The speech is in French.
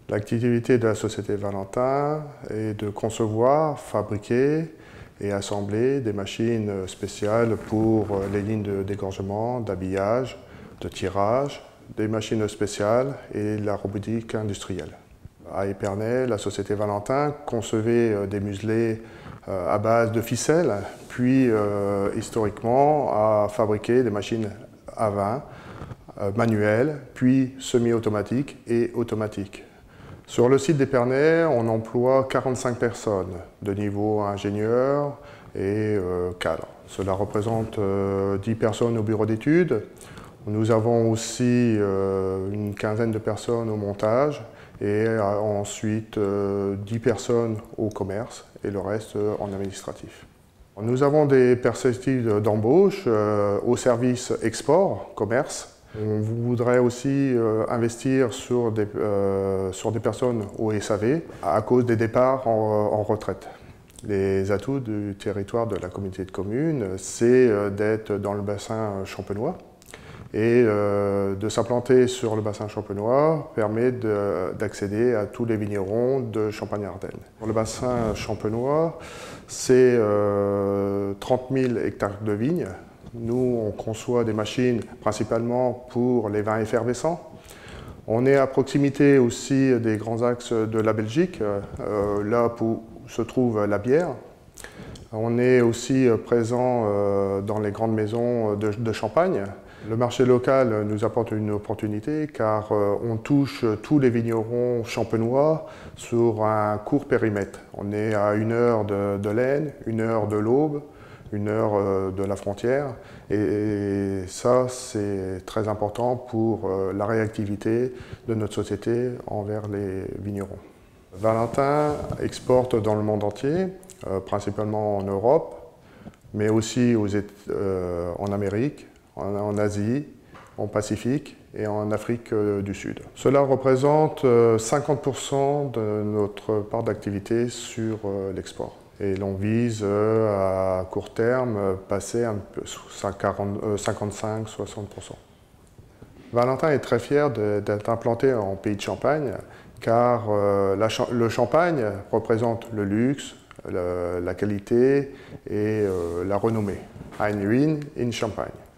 L'activité de la société Valentin est de concevoir, fabriquer et assembler des machines spéciales pour les lignes de dégorgement, d'habillage, de tirage, des machines spéciales et la robotique industrielle. À Épernay, la société Valentin concevait des muselets à base de ficelles, puis historiquement a fabriqué des machines à vin manuelles, puis semi-automatiques et automatiques. Sur le site d'Épernay, on emploie 45 personnes de niveau ingénieur et cadre. Cela représente 10 personnes au bureau d'études. Nous avons aussi une quinzaine de personnes au montage et ensuite 10 personnes au commerce et le reste en administratif. Nous avons des perspectives d'embauche au service export, commerce. On voudrait aussi investir sur des personnes au SAV à cause des départs en retraite. Les atouts du territoire de la communauté de communes, c'est d'être dans le bassin champenois. Et de s'implanter sur le bassin champenois permet d'accéder à tous les vignerons de Champagne-Ardenne. Le bassin champenois, c'est 30 000 hectares de vignes. Nous, on conçoit des machines principalement pour les vins effervescents. On est à proximité aussi des grands axes de la Belgique, là où se trouve la bière. On est aussi présent dans les grandes maisons de Champagne. Le marché local nous apporte une opportunité car on touche tous les vignerons champenois sur un court périmètre. On est à 1 heure de l'Aisne, 1 heure de l'Aube, 1 heure de la frontière et ça c'est très important pour la réactivité de notre société envers les vignerons. Valentin exporte dans le monde entier, principalement en Europe, mais aussi en Amérique, en Asie, en Pacifique et en Afrique du Sud. Cela représente 50% de notre part d'activité sur l'export. Et l'on vise à court terme passer un peu 55-60%. Valentin est très fier d'être implanté en pays de Champagne car le champagne représente le luxe, la qualité et la renommée. Ein Wein in Champagne.